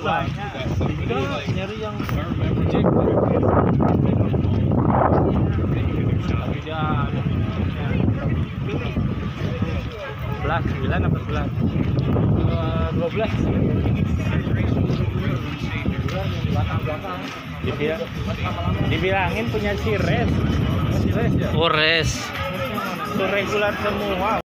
nyari yang belas 9 apa 11 12 dibilangin punya si Res ya? Ores. Itu regular semua.